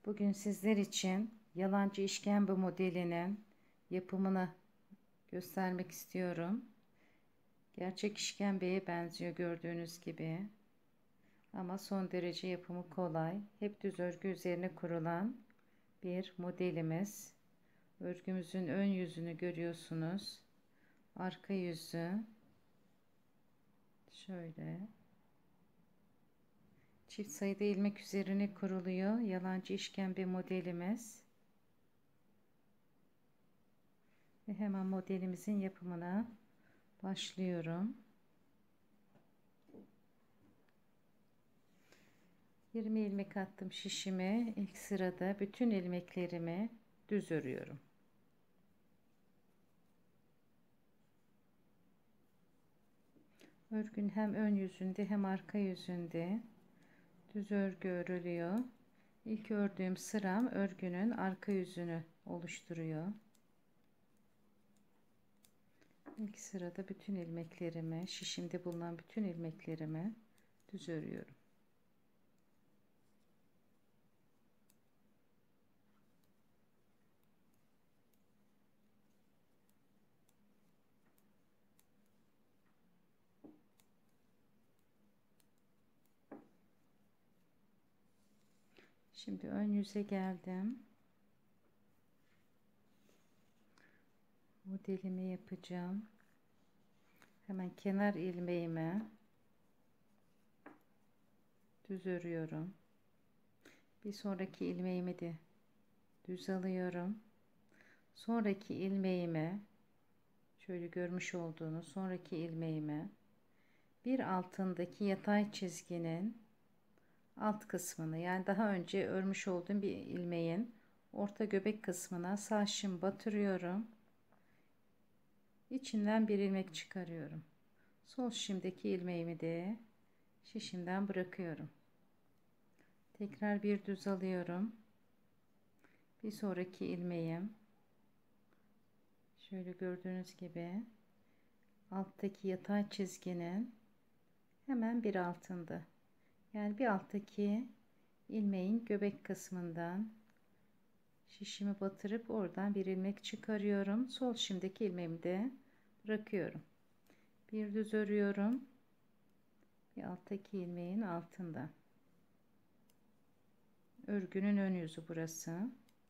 Bugün sizler için yalancı işkembe modelinin yapımını göstermek istiyorum. Gerçek işkembeye benziyor gördüğünüz gibi. Ama son derece yapımı kolay. Hep düz örgü üzerine kurulan bir modelimiz. Örgümüzün ön yüzünü görüyorsunuz. Arka yüzü şöyle. Çift sayıda ilmek üzerine kuruluyor. Yalancı işkembe modelimiz. Ve hemen modelimizin yapımına başlıyorum. 20 ilmek attım şişime. İlk sırada bütün ilmeklerimi düz örüyorum. Örgün hem ön yüzünde hem arka yüzünde düz örgü örülüyor. İlk ördüğüm sıram örgünün arka yüzünü oluşturuyor. İlk sırada bütün ilmeklerimi, şişimde bulunan bütün ilmeklerimi düz örüyorum. Şimdi ön yüze geldim. Modelimi yapacağım. Hemen kenar ilmeğimi düz örüyorum. Bir sonraki ilmeğimi de düz alıyorum. Sonraki ilmeğimi, şöyle görmüş olduğunuz sonraki ilmeğimi bir altındaki yatay çizginin alt kısmını, yani daha önce örmüş olduğum bir ilmeğin orta göbek kısmına sağ şişimi batırıyorum. İçinden bir ilmek çıkarıyorum. Sol şişimdeki ilmeğimi de şişimden bırakıyorum. Tekrar bir düz alıyorum. Bir sonraki ilmeğim, şöyle gördüğünüz gibi alttaki yatay çizginin hemen bir altında, yani bir alttaki ilmeğin göbek kısmından şişimi batırıp oradan bir ilmek çıkarıyorum. Sol şimdiki ilmeğimi de bırakıyorum. Bir düz örüyorum. Bir alttaki ilmeğin altında. Örgünün ön yüzü burası.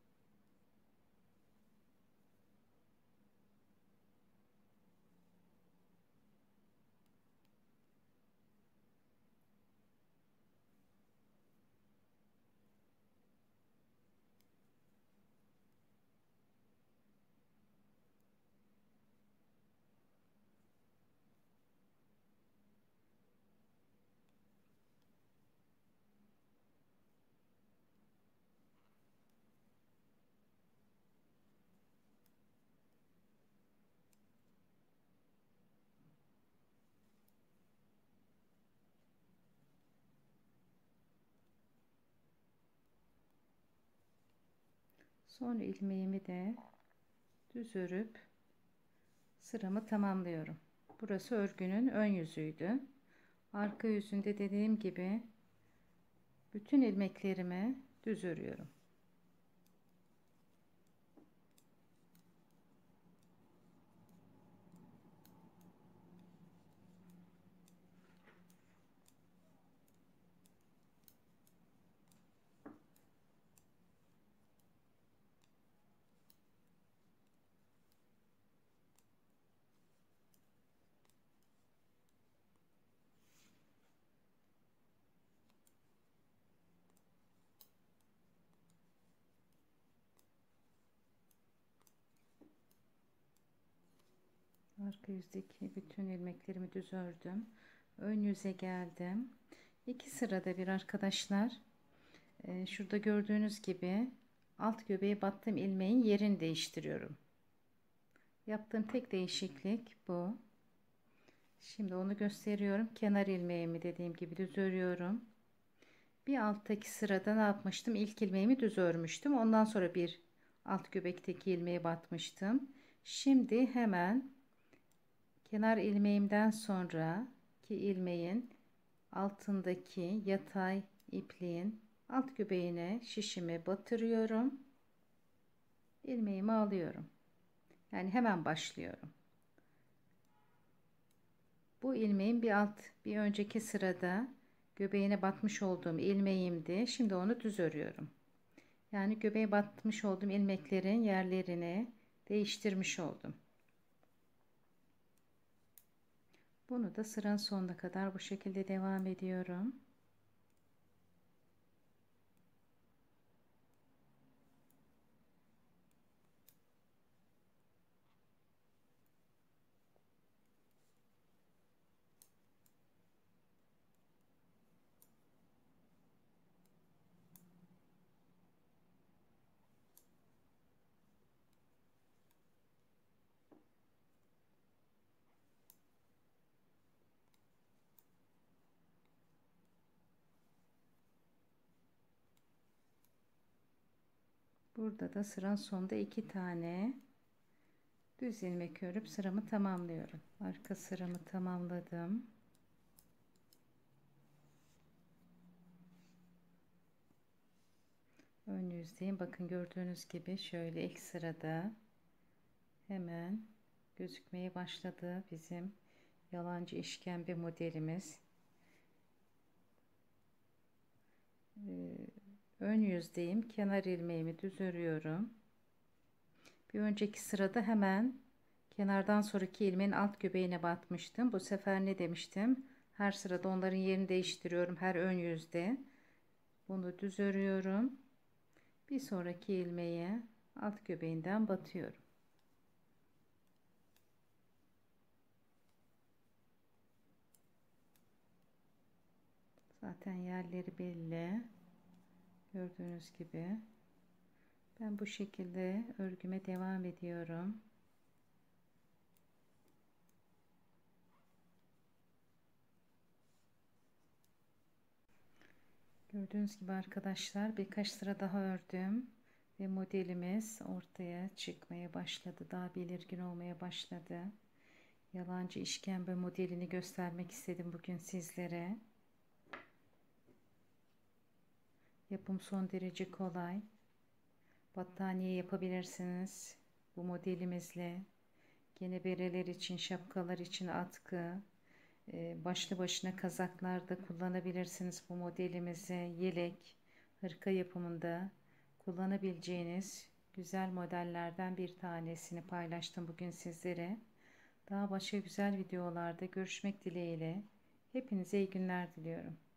Son ilmeğimi de düz örüp sıramı tamamlıyorum. Burası örgünün ön yüzüydü. Arka yüzünde dediğim gibi bütün ilmeklerimi düz örüyorum. Arka yüzdeki bütün ilmeklerimi düz ördüm. Ön yüze geldim. İki sırada bir arkadaşlar, şurada gördüğünüz gibi alt göbeğe battığım ilmeğin yerini değiştiriyorum. Yaptığım tek değişiklik bu. Şimdi onu gösteriyorum. Kenar ilmeğimi dediğim gibi düz örüyorum. Bir alttaki sırada ne yapmıştım? İlk ilmeğimi düz örmüştüm. Ondan sonra bir alt göbekteki ilmeğe batmıştım. Şimdi hemen kenar ilmeğimden sonraki ilmeğin altındaki yatay ipliğin Alt göbeğine şişimi batırıyorum. İlmeğimi alıyorum. Yani hemen başlıyorum. Bu ilmeğin bir önceki sırada göbeğine batmış olduğum ilmeğimdi. Şimdi onu düz örüyorum. Yani göbeğe batmış olduğum ilmeklerin yerlerini değiştirmiş oldum. Bunu da sıranın sonuna kadar bu şekilde devam ediyorum. Burada da sıranın sonunda 2 tane düz ilmek örüp sıramı tamamlıyorum. Arka sıramı tamamladım. Ön yüzdeyim. Bakın gördüğünüz gibi şöyle ilk sırada hemen gözükmeye başladı bizim yalancı işkembe modelimiz. Ön yüzdeyim. Kenar ilmeğimi düz örüyorum. Bir önceki sırada hemen kenardan sonraki ilmeğin alt göbeğine batmıştım. Bu sefer ne demiştim? Her sırada onların yerini değiştiriyorum. Her ön yüzde. Bunu düz örüyorum. Bir sonraki ilmeğe alt göbeğinden batıyorum. Zaten yerleri belli. Gördüğünüz gibi. Ben bu şekilde örgüme devam ediyorum. Gördüğünüz gibi arkadaşlar birkaç sıra daha ördüm ve modelimiz ortaya çıkmaya başladı. Daha belirgin olmaya başladı. Yalancı işkembe modelini göstermek istedim bugün sizlere. Yapım son derece kolay. Battaniye yapabilirsiniz bu modelimizle. Gene bereler için, şapkalar için atkı, başlı başına kazaklarda kullanabilirsiniz bu modelimizi. Yelek, hırka yapımında kullanabileceğiniz güzel modellerden bir tanesini paylaştım bugün sizlere. Daha başka güzel videolarda görüşmek dileğiyle. Hepinize iyi günler diliyorum.